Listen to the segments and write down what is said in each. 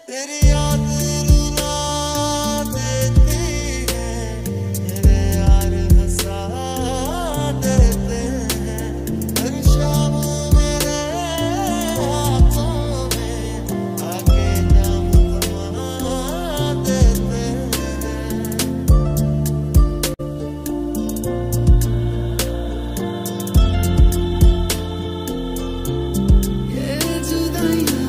तेरी याद रुला देती है, मेरे यार हंसा देते हैं। हर शाम मेरे हाथों में आके जाम थमा देते हैं। ये जुदाइयाँ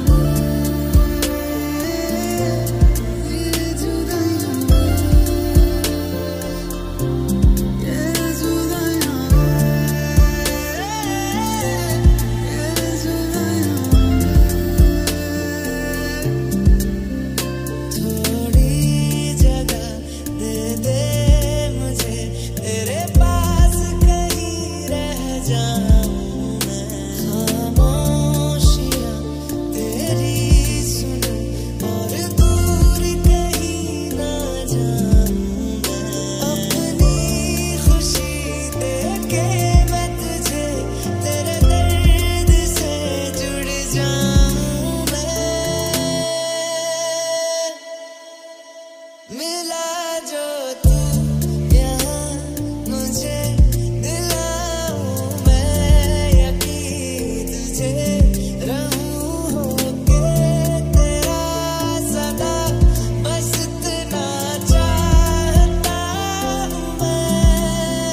मिला जो तू यहाँ मुझे दिलाऊं मैं यकीन तुझे रहूं होके तेरा सदा बस इतना चाहता हूँ मैं।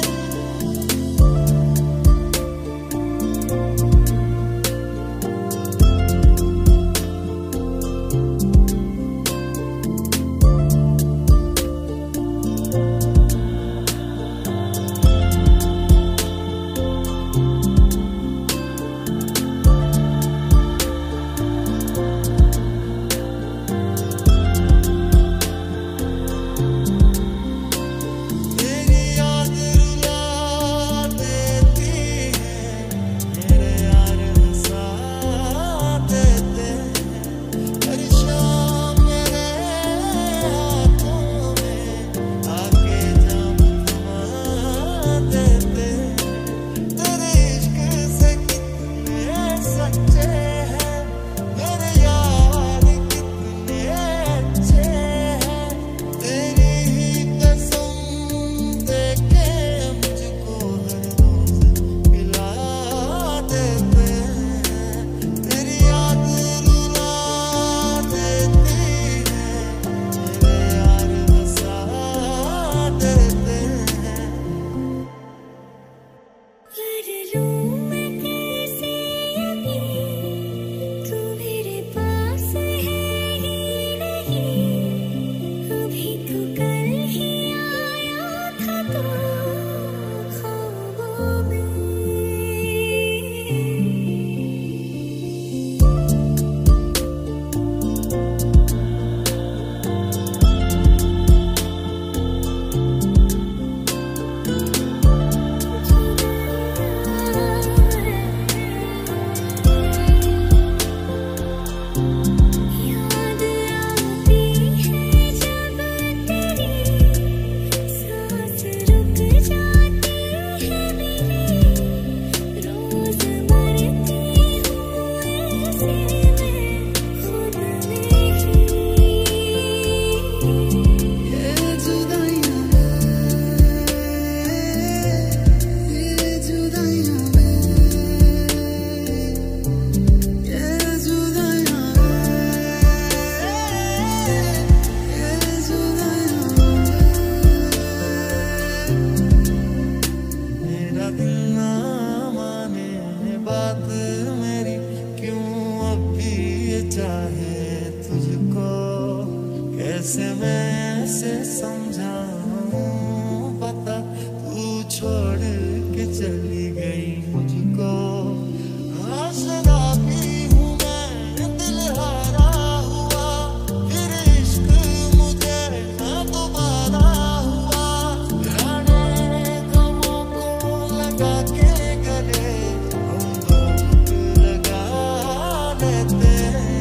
तेरी याद रुला देती है, मेरे यार हंसा देते हैं। हर शाम मेरे हाथों में आके जाम थमा देते हैं। तेरे इश्क से कितने सच्चे हैं, मेरे यार कितने अच्छे हैं। तेरी ही कसम देके मुझको हर रोज पिला देते हैं। तेरी याद रुला देती है, मेरे यार हंसा देते हैं। कर लूं मैं कैसे यकीन, तू मेरे पास है ही नहीं। अभी तो कल ही आया था तो ख्वाबों में। याद आती है जब तेरी सांस रुक जाती है मेरी। रोज मरती हूँ ऐसे मैं खुद में ही। ये जुदाइयाँ ये जुदाइयाँ ये जुदाइयाँ ये जुदाइयाँ। मेरा दिल ना माने बात मेरी, क्यों अब भी ये चाहे तुझको। कैसे मैं ऐसे समझाऊं बता, तू छोड़ के चली गई मुझको। आसरा भी हूँ मैं, दिल हारा हुआ, फिर इश्क मुझे ना दोबारा हुआ। पुराने गमों को लगा के गले हम दो लगा लेते हैं।